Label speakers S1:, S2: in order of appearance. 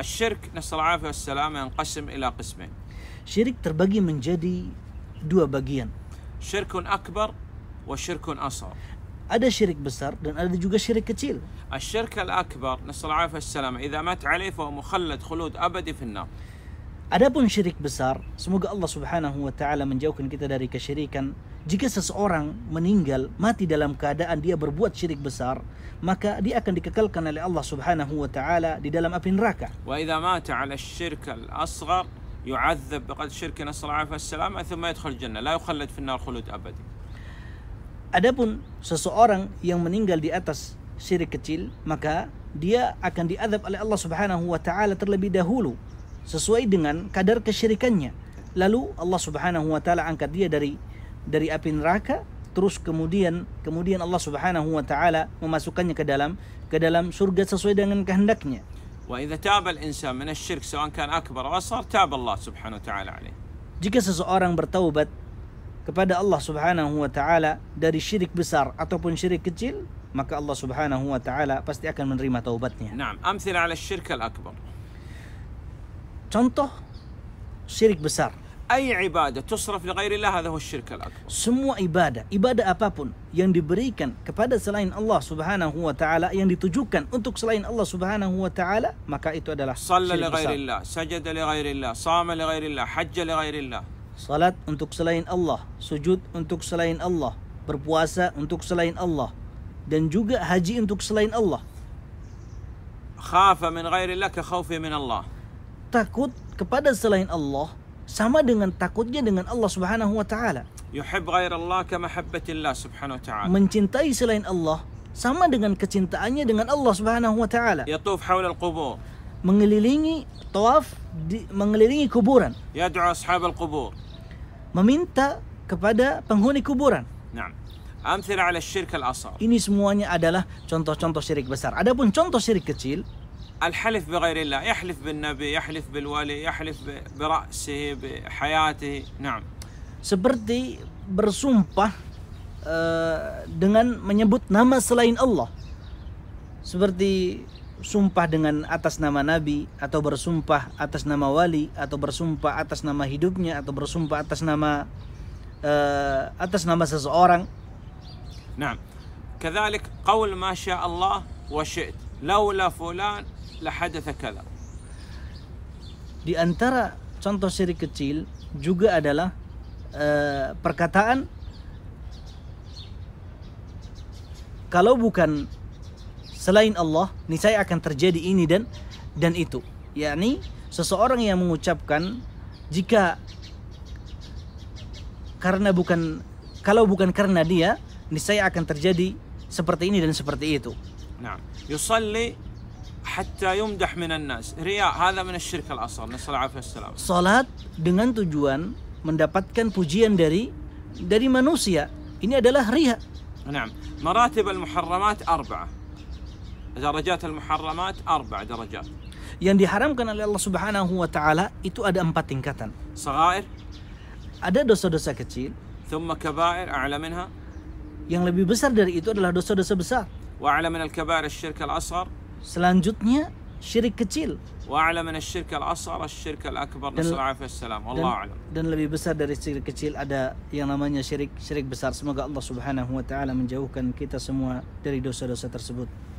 S1: الشرك نسأل العافية والسلامة ينقسم إلى قسمين.
S2: Syirik terbagi menjadi dua bagian.
S1: شرك أكبر وشرك أصغر.
S2: Ada syirik besar dan ada juga syirik kecil.
S1: الشرك الأكبر نسأل العافية والسلامة إذا مات عليه فهو مخلد خلود أبدي في النار.
S2: Adapun syirik besar, semoga Allah Subhanahu wa taala menjauhkan kita dari kesyirikan. Jika seseorang meninggal mati dalam keadaan dia berbuat syirik besar, maka dia akan dikekalkan oleh Allah Subhanahu wa taala di dalam api neraka.
S1: وإذا مات على الشرك الأصغر يعذب بقدر شرك نسأل العافية والسلامة ثم يدخل الجنة لا يخلد في النار خلود أبدي.
S2: Adapun seseorang yang meninggal di atas syirik kecil, maka dia akan diazab oleh Allah Subhanahu wa taala terlebih dahulu sesuai dengan kadar kesyirikannya. Lalu Allah Subhanahu wa taala angkat dia dari api neraka, terus kemudian Allah Subhanahu wa taala memasukkannya ke dalam surga sesuai dengan kehendaknya.
S1: وإذا تاب الإنسان من الشرك سواء كان أكبر أو أصغر تاب الله سبحانه وتعالى عليه.
S2: Jika seseorang bertaubat kepada Allah Subhanahu wa taala dari syirik besar ataupun syirik kecil, maka Allah Subhanahu wa taala pasti akan menerima taubatnya.
S1: نعم أمثلة على الشرك الأكبر.
S2: Contoh syirik besar.
S1: أي عبادة تصرف لغير الله هذا هو الشرك الأكبر.
S2: Semua ibadah apapun yang diberikan kepada selain Allah Subhanahu wa taala, yang ditujukan untuk selain Allah Subhanahu wa taala, maka itu adalah
S1: صلى
S2: syirik
S1: لغير
S2: besar.
S1: الله، سجد لغير الله، صام لغير الله، حج لغير الله.
S2: Salat untuk selain Allah, sujud untuk selain Allah, berpuasa untuk selain Allah, dan juga haji untuk selain Allah.
S1: خاف من غير الله كخوفه من الله.
S2: Takut kepada selain Allah sama dengan takutnya dengan Allah Subhanahu wa taala.
S1: يحب غير الله كمحبة الله سبحانه وتعالى.
S2: Mencintai selain Allah sama dengan kecintaannya dengan Allah Subhanahu wa taala.
S1: يطوف حول القبور.
S2: Mengelilingi tawaf, mengelilingi kuburan,
S1: يدعو أصحاب القبور.
S2: meminta kepada penghuni kuburan.
S1: نعم. أمثلة على الشرك الأصغر.
S2: Ini semuanya adalah contoh-contoh syirik besar. Adapun contoh syirik kecil,
S1: الحلف بغير الله، يحلف بالنبي، يحلف بالولي، يحلف برأسه بحياته. نعم.
S2: seperti bersumpah dengan menyebut nama selain Allah, seperti sumpah dengan atas nama Nabi, atau bersumpah atas nama wali, atau bersumpah atas nama hidupnya, atau bersumpah atas nama seseorang.
S1: نعم. كذلك قول ما شاء الله وشئت لولا فلان لحدث كذا.
S2: Di antara contoh syirik kecil juga adalah perkataan kalau bukan selain Allah niscaya akan terjadi ini dan itu. Yakni seseorang yang mengucapkan kalau bukan karena dia niscaya akan terjadi seperti ini dan seperti itu.
S1: نعم. يصلي حتى يمدح من الناس، رياء، هذا من الشرك الأصغر نسأل الله العافية والسلامة.
S2: Salat dengan tujuan mendapatkan pujian dari manusia, ini adalah riya.
S1: نعم. مراتب المحرمات 4. درجات المحرمات 4 درجات.
S2: Yang diharamkan oleh Allah Subhanahu wa taala itu ada 4 tingkatan.
S1: صغائر.
S2: Ada dosa-dosa kecil.
S1: ثم كبائر أعلى منها.
S2: Yang lebih besar dari itu adalah dosa-dosa besar.
S1: وأعلى من الكبائر الشرك الأصغر.
S2: Selanjutnya syirik kecil.
S1: وأعلى من الشرك الأصغر الشرك الأكبر نسأل الله العافية والسلام والله أعلم.
S2: Dan lebih besar dari syirik kecil ada yang namanya syirik besar. Semoga Allah Subhanahu wa taala menjauhkan kita semua dari dosa-dosa tersebut.